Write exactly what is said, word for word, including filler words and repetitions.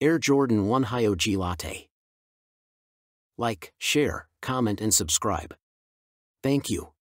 Air Jordan one High O G Latte. Like, share, comment and subscribe. Thank you.